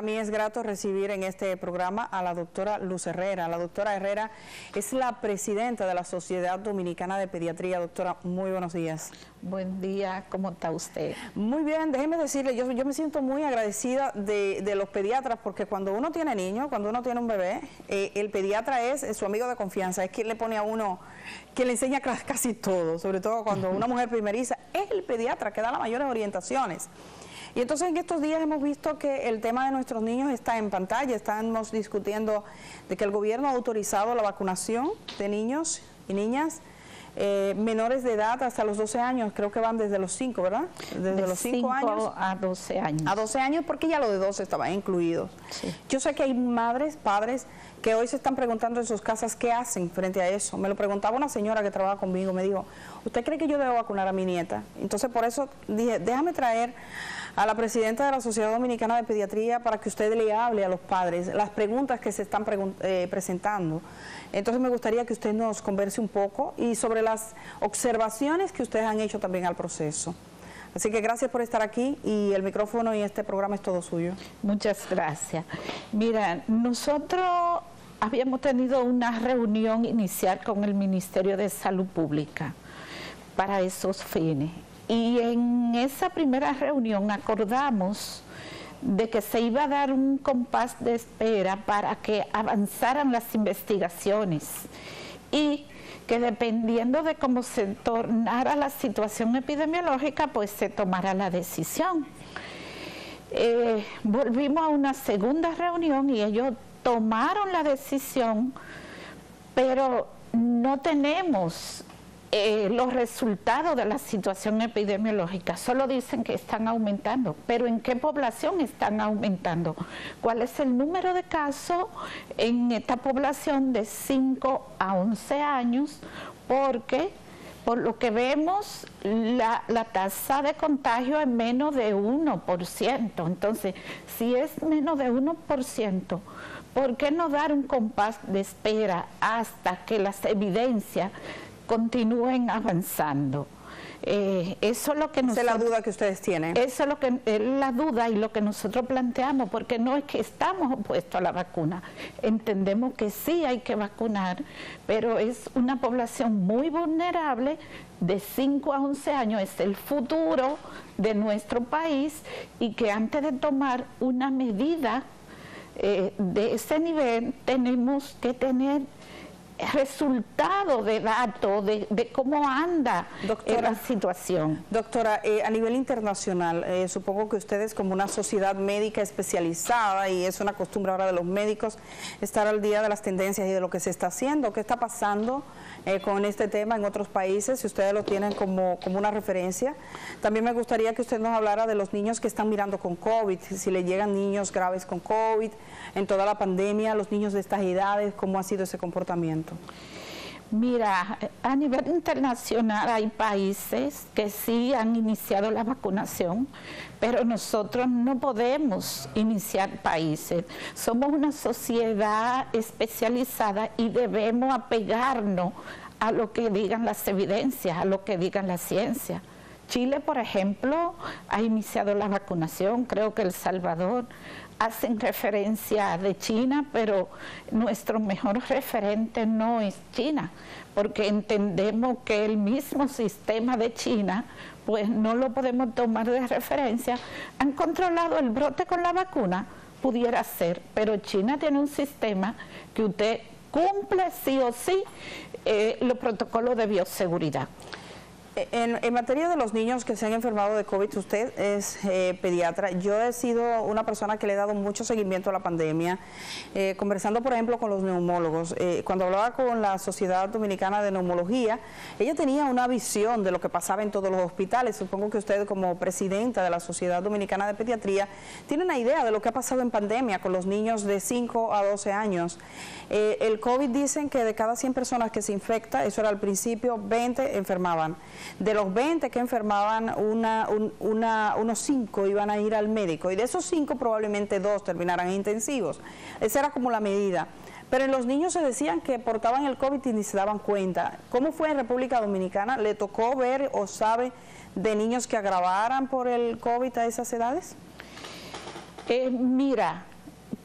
Para mí es grato recibir en este programa a la doctora Luz Herrera. La doctora Herrera es la presidenta de la Sociedad Dominicana de Pediatría. Doctora, muy buenos días. Buen día, ¿cómo está usted? Muy bien, déjeme decirle, yo me siento muy agradecida de los pediatras, porque cuando uno tiene niños, cuando uno tiene un bebé, el pediatra es su amigo de confianza, es quien le pone a uno, quien le enseña casi todo, sobre todo cuando una mujer primeriza, es el pediatra que da las mayores orientaciones. Y entonces en estos días hemos visto que el tema de nuestros niños está en pantalla. Estamos discutiendo de que el gobierno ha autorizado la vacunación de niños y niñas menores de edad hasta los 12 años, creo que van desde los 5, ¿verdad? Desde los 5 años a 12 años. A 12 años, porque ya lo de 12 estaba incluido. Sí. Yo sé que hay madres, padres, que hoy se están preguntando en sus casas qué hacen frente a eso. Me lo preguntaba una señora que trabaja conmigo, me dijo, ¿usted cree que yo debo vacunar a mi nieta? Entonces por eso dije, déjame traer a la presidenta de la Sociedad Dominicana de Pediatría para que usted le hable a los padres, las preguntas que se están presentando. Entonces me gustaría que usted nos converse un poco y sobre las observaciones que ustedes han hecho también al proceso. Así que gracias por estar aquí y el micrófono y este programa es todo suyo. Muchas gracias. Mira, nosotros habíamos tenido una reunión inicial con el Ministerio de Salud Pública para esos fines. Y en esa primera reunión acordamos de que se iba a dar un compás de espera para que avanzaran las investigaciones y que dependiendo de cómo se tornara la situación epidemiológica, pues se tomara la decisión. Volvimos a una segunda reunión y ellos tomaron la decisión, pero no tenemos los resultados de la situación epidemiológica. Solo dicen que están aumentando, pero ¿en qué población están aumentando? ¿Cuál es el número de casos en esta población de 5 a 11 años? Porque por lo que vemos la tasa de contagio es menos de 1%. Entonces, si es menos de 1%, ¿por qué no dar un compás de espera hasta que las evidencias continúen avanzando? Eso es lo que nosotros, esa es la duda que ustedes tienen. Eso es lo que es la duda y lo que nosotros planteamos, porque no es que estamos opuestos a la vacuna, entendemos que sí hay que vacunar, pero es una población muy vulnerable de 5 a 11 años, es el futuro de nuestro país y que antes de tomar una medida de ese nivel tenemos que tener resultado de datos de cómo anda la situación. Doctora, a nivel internacional, supongo que ustedes como una sociedad médica especializada, y es una costumbre ahora de los médicos estar al día de las tendencias y de lo que se está haciendo, qué está pasando con este tema en otros países, si ustedes lo tienen como una referencia. También me gustaría que usted nos hablara de los niños que están mirando con COVID, si le llegan niños graves con COVID, en toda la pandemia, los niños de estas edades, ¿cómo ha sido ese comportamiento? Mira, a nivel internacional hay países que sí han iniciado la vacunación, pero nosotros no podemos iniciar países. Somos una sociedad especializada y debemos apegarnos a lo que digan las evidencias, a lo que digan la ciencia. Chile, por ejemplo, ha iniciado la vacunación, creo que El Salvador. Hacen referencia de China, pero nuestro mejor referente no es China, porque entendemos que el mismo sistema de China, pues no lo podemos tomar de referencia. Han controlado el brote con la vacuna, pudiera ser, pero China tiene un sistema que usted cumple sí o sí los protocolos de bioseguridad. En materia de los niños que se han enfermado de COVID, usted es pediatra. Yo he sido una persona que le he dado mucho seguimiento a la pandemia, conversando por ejemplo con los neumólogos. Cuando hablaba con la Sociedad Dominicana de Neumología, ella tenía una visión de lo que pasaba en todos los hospitales. Supongo que usted como presidenta de la Sociedad Dominicana de Pediatría tiene una idea de lo que ha pasado en pandemia con los niños de 5 a 12 años. El COVID dicen que de cada 100 personas que se infecta, eso era al principio, 20 enfermaban. De los 20 que enfermaban, unos 5 iban a ir al médico y de esos 5 probablemente 2 terminaran intensivos. Esa era como la medida. Pero en los niños se decían que portaban el COVID y ni se daban cuenta. ¿Cómo fue en República Dominicana? ¿Le tocó ver o sabe de niños que agravaran por el COVID a esas edades? Mira,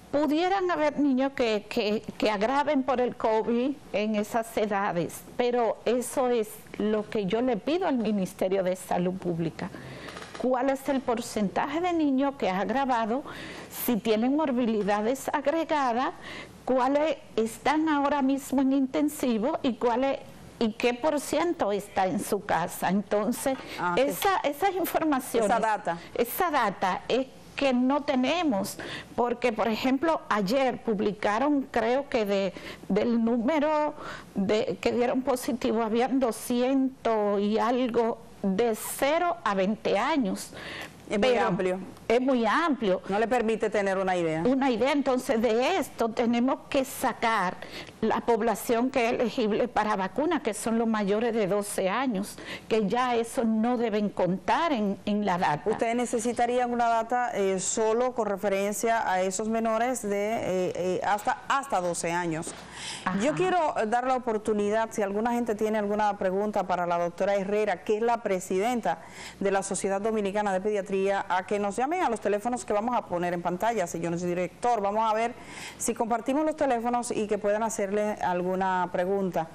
Pudieran haber niños que agraven por el COVID en esas edades, pero eso es lo que yo le pido al Ministerio de Salud Pública. ¿Cuál es el porcentaje de niños que ha agravado? Si tienen morbilidades agregadas, ¿cuáles están ahora mismo en intensivo y qué por ciento está en su casa? Entonces, esas informaciones, esa data es que no tenemos, porque por ejemplo ayer publicaron, creo que del número que dieron positivo, habían 200 y algo de 0 a 20 años. Es muy amplio. Es muy amplio. No le permite tener una idea. Una idea, entonces de esto tenemos que sacar la población que es elegible para vacuna, que son los mayores de 12 años, que ya eso no deben contar en la data. ¿Ustedes necesitarían una data solo con referencia a esos menores de hasta 12 años? Ajá. Yo quiero dar la oportunidad, si alguna gente tiene alguna pregunta para la doctora Herrera, que es la presidenta de la Sociedad Dominicana de Pediatría, a que nos llamen a los teléfonos que vamos a poner en pantalla, señor director. Vamos a ver si compartimos los teléfonos y que puedan hacerle alguna pregunta.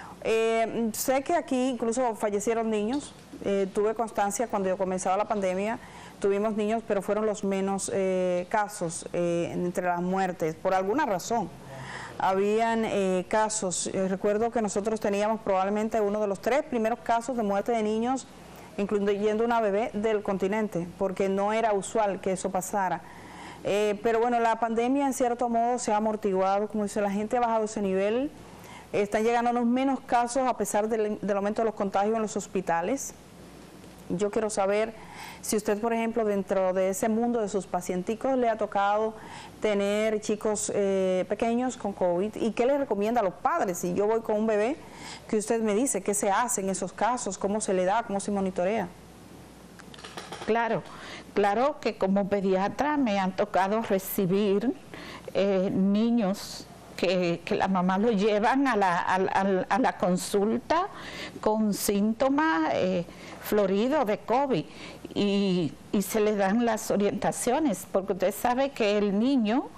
Sé que aquí incluso fallecieron niños, tuve constancia cuando comenzaba la pandemia, tuvimos niños, pero fueron los menos casos entre las muertes, por alguna razón. Habían casos, recuerdo que nosotros teníamos probablemente uno de los 3 primeros casos de muerte de niños, incluyendo una bebé del continente, porque no era usual que eso pasara. Pero bueno, la pandemia en cierto modo se ha amortiguado, como dice, la gente ha bajado ese nivel, están llegándonos menos casos a pesar del aumento de los contagios en los hospitales. Yo quiero saber si usted, por ejemplo, dentro de ese mundo de sus pacienticos le ha tocado tener chicos pequeños con COVID, y qué le recomienda a los padres. Si yo voy con un bebé, que usted me dice qué se hace en esos casos, cómo se le da, cómo se monitorea. Claro que como pediatra me han tocado recibir niños que la mamá lo llevan a la consulta con síntomas floridos de COVID y se le dan las orientaciones, porque usted sabe que el niño,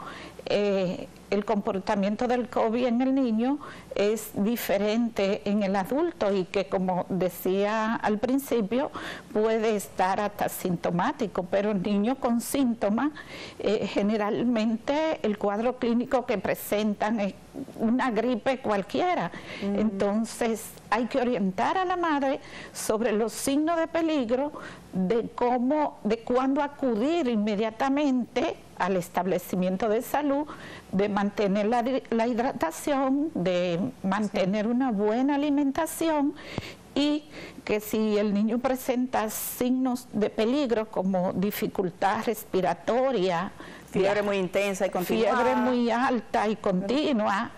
el comportamiento del COVID en el niño es diferente en el adulto, y que, como decía al principio, puede estar hasta sintomático, pero el niño con síntomas, generalmente el cuadro clínico que presentan es una gripe cualquiera. Entonces hay que orientar a la madre sobre los signos de peligro, de cuándo acudir inmediatamente al establecimiento de salud, de mantener la hidratación, de mantener una buena alimentación, y que si el niño presenta signos de peligro como dificultad respiratoria, fiebre muy intensa y continua, fiebre muy alta y continua,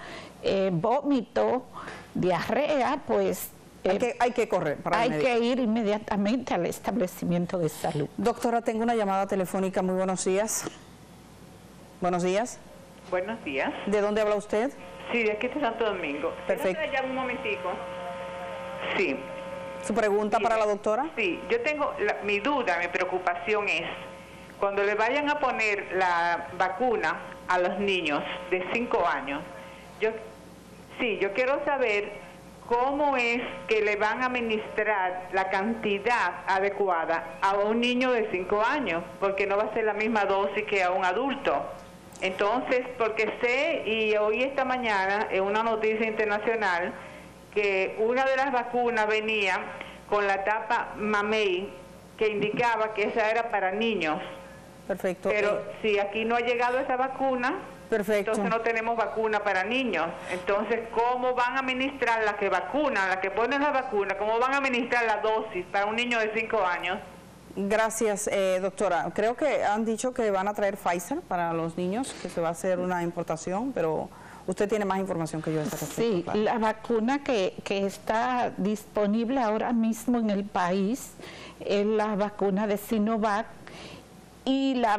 vómito, diarrea, pues hay que correr. Hay que ir inmediatamente al establecimiento de salud. Doctora, tengo una llamada telefónica. Muy buenos días. Buenos días. Buenos días. ¿De dónde habla usted? Sí, de aquí de Santo Domingo. Perfecto. Ya un momentico. Sí. ¿Su pregunta para la doctora? Sí, yo tengo mi duda, mi preocupación es, cuando le vayan a poner la vacuna a los niños de 5 años, yo quiero saber cómo es que le van a administrar la cantidad adecuada a un niño de 5 años, porque no va a ser la misma dosis que a un adulto. Entonces, porque sé y oí esta mañana en una noticia internacional que una de las vacunas venía con la tapa mamey, que indicaba que esa era para niños. Perfecto. Pero si aquí no ha llegado esa vacuna, perfecto, entonces no tenemos vacuna para niños. Entonces, ¿cómo van a administrar la que vacunan, la que ponen la vacuna? ¿Cómo van a administrar la dosis para un niño de 5 años? Gracias, doctora. Creo que han dicho que van a traer Pfizer para los niños, que se va a hacer una importación, pero usted tiene más información que yo. Sí, la vacuna que está disponible ahora mismo en el país es la vacuna de Sinovac, y la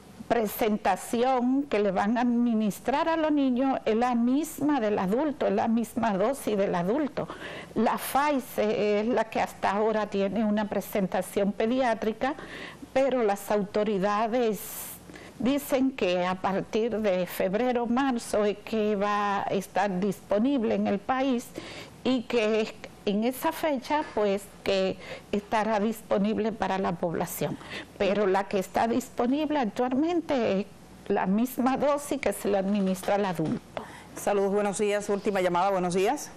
presentación que le van a administrar a los niños es la misma del adulto, es la misma dosis del adulto. La Pfizer es la que hasta ahora tiene una presentación pediátrica, pero las autoridades dicen que a partir de febrero, marzo es que va a estar disponible en el país y que en esa fecha pues que estará disponible para la población. Pero la que está disponible actualmente es la misma dosis que se le administra al adulto. Saludos, buenos días. Última llamada, buenos días.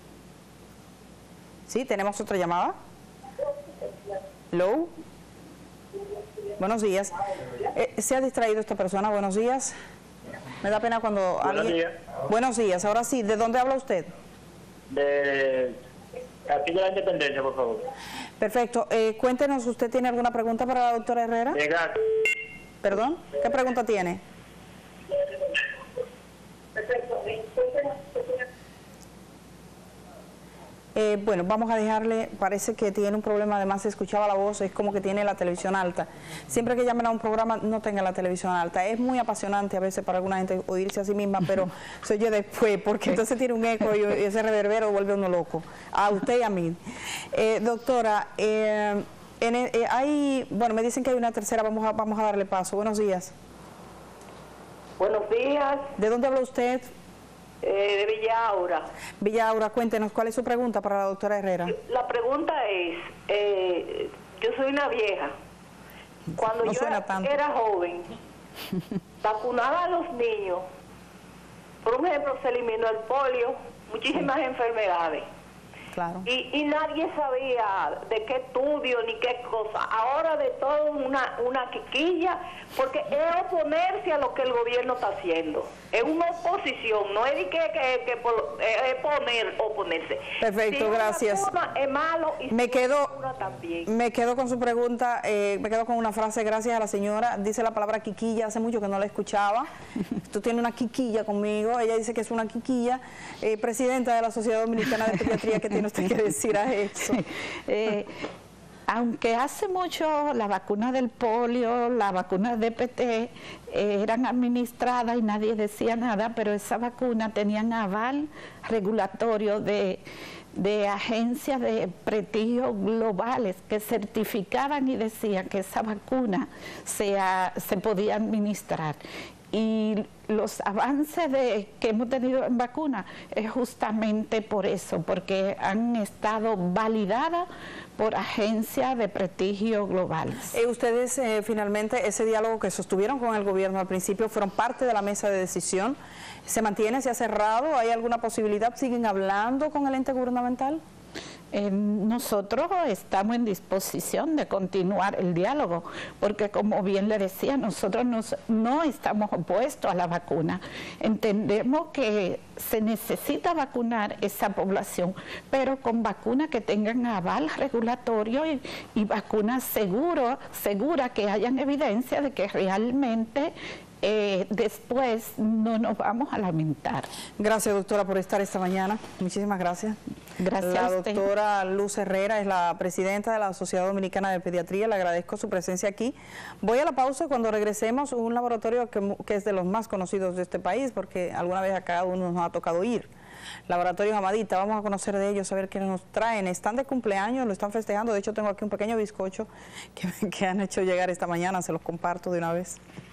Sí, tenemos otra llamada. Hello. Buenos días. ¿Se ha distraído esta persona? Buenos días. Me da pena cuando alguien... Días. Buenos días. Ahora sí, ¿de dónde habla usted? De aquí de la Independencia, por favor. Perfecto. Cuéntenos, ¿usted tiene alguna pregunta para la doctora Herrera? Llega. ¿Perdón? ¿Qué pregunta tiene? Bueno, vamos a dejarle, parece que tiene un problema, además se escuchaba la voz, es como que tiene la televisión alta. Siempre que llamen a un programa no tenga la televisión alta. Es muy apasionante a veces para alguna gente oírse a sí misma, pero se oye después, porque entonces tiene un eco y ese reverbero vuelve uno loco. A usted y a mí. Doctora, bueno, me dicen que hay una tercera, vamos a darle paso. Buenos días. Buenos días. ¿De dónde habla usted? De Villa Aura. Villa Aura, cuéntenos, ¿cuál es su pregunta para la doctora Herrera? La pregunta es, yo soy una vieja. Cuando No yo tanto. era joven, vacunaba a los niños. Por ejemplo, se eliminó el polio, muchísimas enfermedades. Claro. Y nadie sabía de qué estudio ni qué cosa. Ahora de todo una quiquilla, porque es oponerse a lo que el gobierno está haciendo. Es una oposición, no es de oponerse. Perfecto, si gracias. Es malo y me quedo también. Me quedo con su pregunta, me quedo con una frase, gracias a la señora. Dice la palabra quiquilla, hace mucho que no la escuchaba. Tú tienes una quiquilla conmigo, ella dice que es una quiquilla. Presidenta de la Sociedad Dominicana de Pediatría, ¿qué tiene usted que decir a eso? Aunque hace mucho la vacuna del polio, la vacuna de DPT eran administradas y nadie decía nada, pero esa vacuna tenían aval regulatorio de agencias de prestigio globales que certificaban y decían que esa vacuna se podía administrar. Y los avances que hemos tenido en vacunas es justamente por eso, porque han estado validadas por agencias de prestigio globales. Ustedes finalmente ese diálogo que sostuvieron con el gobierno al principio fueron parte de la mesa de decisión. ¿Se mantiene? ¿Se ha cerrado? ¿Hay alguna posibilidad? ¿Siguen hablando con el ente gubernamental? Nosotros estamos en disposición de continuar el diálogo, porque como bien le decía, nosotros no estamos opuestos a la vacuna. Entendemos que se necesita vacunar esa población, pero con vacunas que tengan aval regulatorio y vacunas seguras que hayan evidencia de que realmente después no nos vamos a lamentar. Gracias, doctora, por estar esta mañana. Muchísimas gracias. Gracias la a usted. Doctora Luz Herrera es la presidenta de la Sociedad Dominicana de Pediatría. Le agradezco su presencia aquí. Voy a la pausa. Cuando regresemos, un laboratorio que es de los más conocidos de este país, porque alguna vez a cada uno nos ha tocado ir. Laboratorios Amadita, vamos a conocer de ellos, a ver qué nos traen. Están de cumpleaños, lo están festejando. De hecho, tengo aquí un pequeño bizcocho que han hecho llegar esta mañana, se los comparto de una vez.